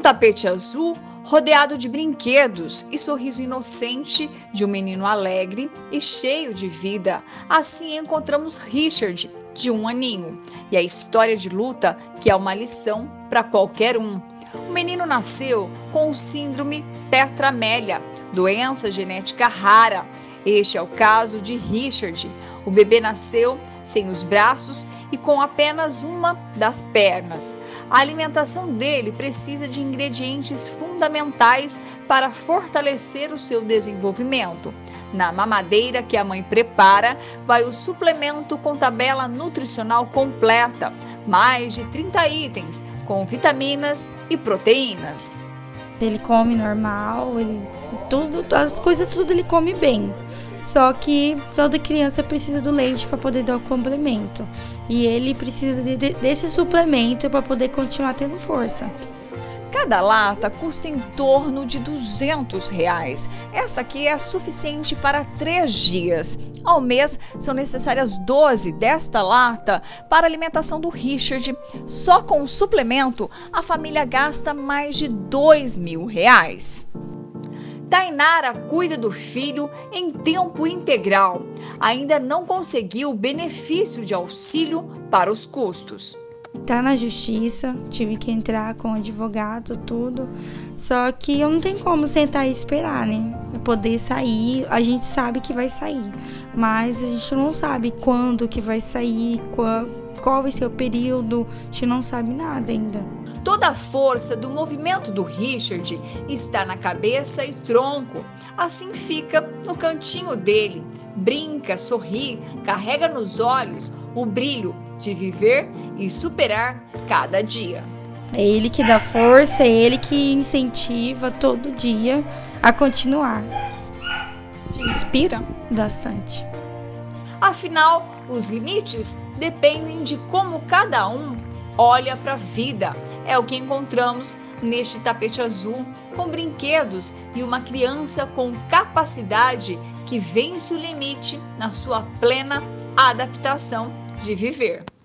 tapete azul rodeado de brinquedos e sorriso inocente de um menino alegre e cheio de vida. Assim encontramos Richard, de 1 aninho, e a história de luta que é uma lição para qualquer um. O menino nasceu com o síndrome tetramélia, doença genética rara. Este é o caso de Richard. O bebê nasceu sem os braços e com apenas uma das pernas. A alimentação dele precisa de ingredientes fundamentais para fortalecer o seu desenvolvimento. Na mamadeira que a mãe prepara, vai o suplemento com tabela nutricional completa, mais de 30 itens, com vitaminas e proteínas. Ele come normal, as coisas tudo ele come bem. Só que toda criança precisa do leite para poder dar o complemento. E ele precisa desse suplemento para poder continuar tendo força. Cada lata custa em torno de R$ 200. Esta aqui é suficiente para 3 dias. Ao mês, são necessárias 12 desta lata para a alimentação do Richard. Só com o suplemento, a família gasta mais de R$ 2.000. Tainara cuida do filho em tempo integral. Ainda não conseguiu o benefício de auxílio para os custos. Tá na justiça, tive que entrar com advogado, tudo. Só que eu não tenho como sentar e esperar, né? Eu poder sair, a gente sabe que vai sair, mas a gente não sabe quando que vai sair, qual vai ser o período, a gente não sabe nada ainda. Toda a força do movimento do Richard está na cabeça e tronco. Assim fica no cantinho dele. Brinca, sorri, carrega nos olhos o brilho de viver e superar cada dia. É ele que dá força, é ele que incentiva todo dia a continuar. Te inspira? Bastante. Afinal, os limites dependem de como cada um olha para a vida. É o que encontramos neste tapete azul, com brinquedos e uma criança com capacidade que vence o limite na sua plena adaptação de viver.